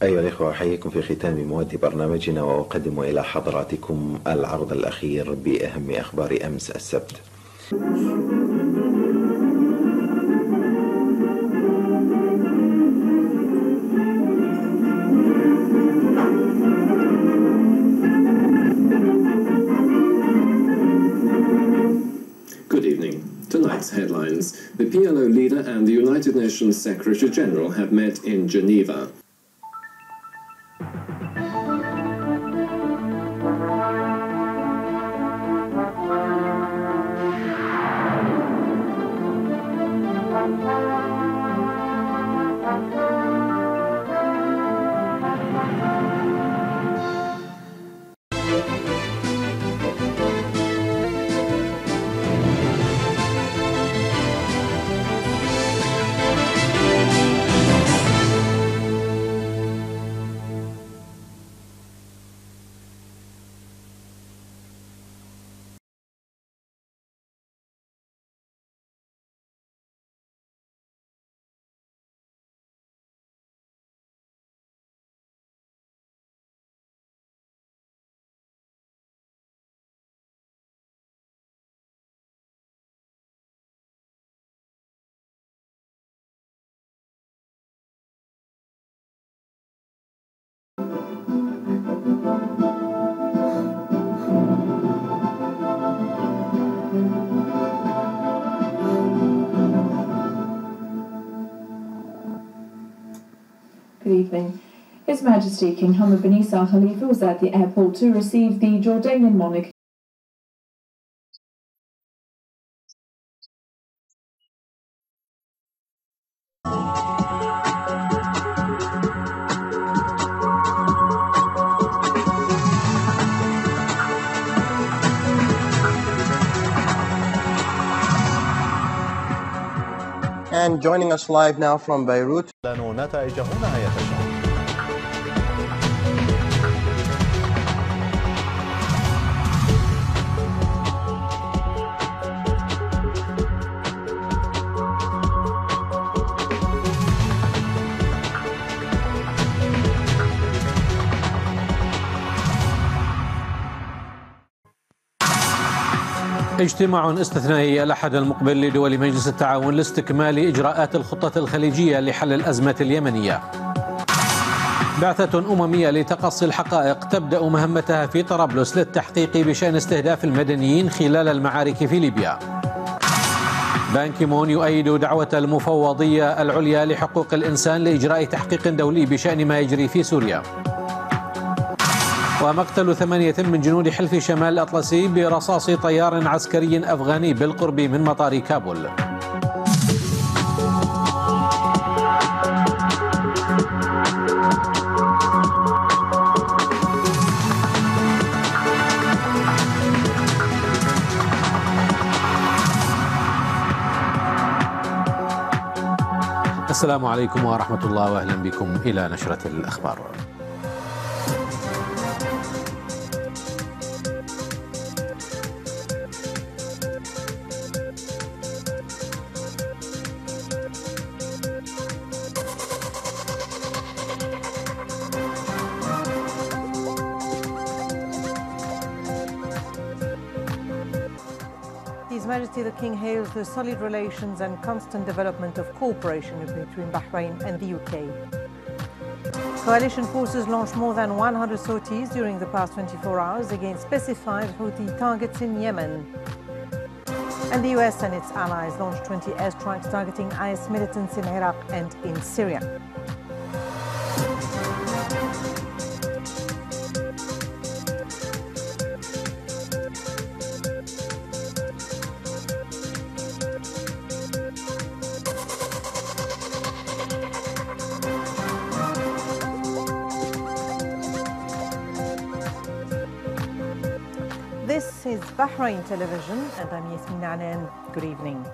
أيها الإخوة، أحييكم في ختام مواد برنامجنا وأقدم إلى حضراتكم العرض الأخير بأهم أخبار أمس السبت. Good evening. Tonight's headlines. The PLO leader and the United Nations Secretary General have met in Geneva. Good evening. His Majesty King Hamad bin Isa Al Khalifa was at the airport to receive the Jordanian monarch. And joining us live now from Beirut. نتائجه نهاية الشهر. اجتماع استثنائي الأحد المقبل لدول مجلس التعاون لاستكمال إجراءات الخطة الخليجية لحل الأزمة اليمنية. بعثة أممية لتقصي الحقائق تبدأ مهمتها في طرابلس للتحقيق بشأن استهداف المدنيين خلال المعارك في ليبيا. بان كيمون يؤيد دعوة المفوضية العليا لحقوق الإنسان لإجراء تحقيق دولي بشأن ما يجري في سوريا. ومقتل 8 من جنود حلف شمال الأطلسي برصاص طيار عسكري أفغاني بالقرب من مطار كابول. السلام عليكم ورحمة الله وأهلا بكم إلى نشرة الأخبار. His Majesty the King hails the solid relations and constant development of cooperation between Bahrain and the UK. Coalition forces launched more than 100 sorties during the past 24 hours against specified Houthi targets in Yemen. And the US and its allies launched 20 airstrikes targeting IS militants in Iraq and in Syria. This is Bahrain Television and I'm Yasmin Anan. Good evening.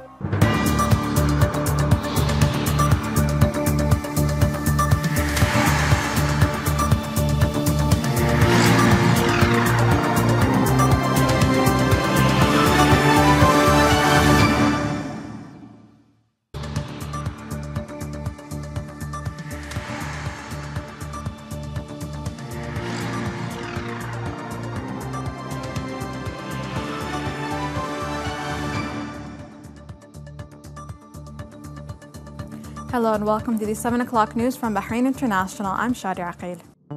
Hello and welcome to the 7 o'clock news from Bahrain International. I'm Shadia Aqil.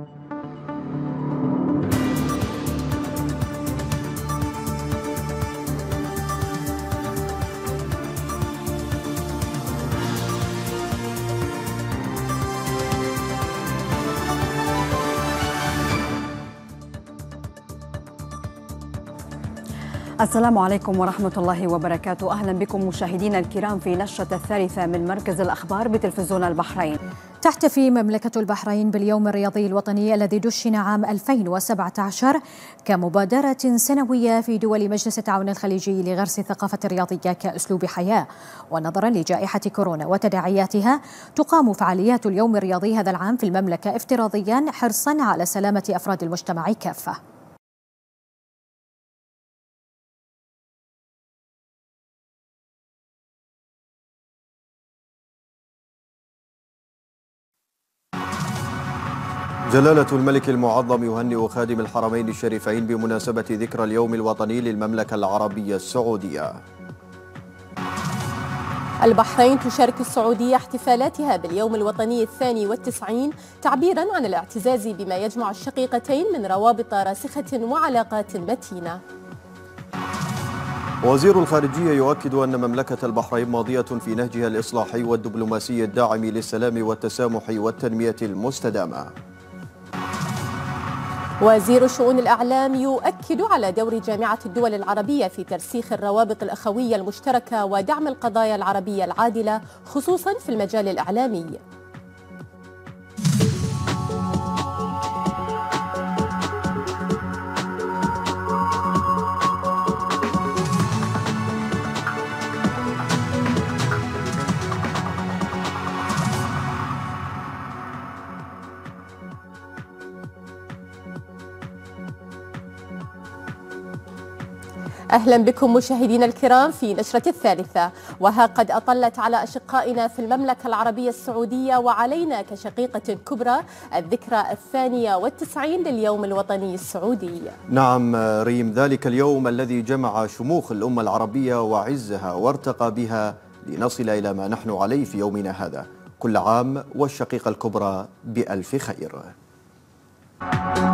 السلام عليكم ورحمة الله وبركاته. أهلا بكم مشاهدينا الكرام في نشرة الثالثة من مركز الأخبار بتلفزيون البحرين. تحتفي مملكة البحرين باليوم الرياضي الوطني الذي دشن عام 2017 كمبادرة سنوية في دول مجلس التعاون الخليجي لغرس الثقافة الرياضية كأسلوب حياة. ونظرا لجائحة كورونا وتداعياتها تقام فعاليات اليوم الرياضي هذا العام في المملكة افتراضيا حرصا على سلامة أفراد المجتمع كافة. جلالة الملك المعظم يهنئ خادم الحرمين الشريفين بمناسبة ذكرى اليوم الوطني للمملكة العربية السعودية. البحرين تشارك السعودية احتفالاتها باليوم الوطني 92 تعبيرا عن الاعتزاز بما يجمع الشقيقتين من روابط راسخة وعلاقات متينة. وزير الخارجية يؤكد أن مملكة البحرين ماضية في نهجها الإصلاحي والدبلوماسي الداعم للسلام والتسامح والتنمية المستدامة. وزير شؤون الإعلام يؤكد على دور جامعة الدول العربية في ترسيخ الروابط الأخوية المشتركة ودعم القضايا العربية العادلة خصوصا في المجال الإعلامي. أهلا بكم مشاهدينا الكرام في نشرة الثالثة. وها قد أطلت على أشقائنا في المملكة العربية السعودية وعلينا كشقيقة كبرى الذكرى 92 لليوم الوطني السعودي. نعم ريم، ذلك اليوم الذي جمع شموخ الأمة العربية وعزها وارتقى بها لنصل إلى ما نحن عليه في يومنا هذا. كل عام والشقيقة الكبرى بألف خير.